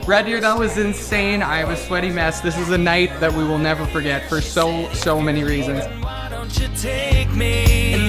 Red Deer, that was insane. I have a sweaty mess. This is a night that we will never forget for so many reasons. Why don't you take me?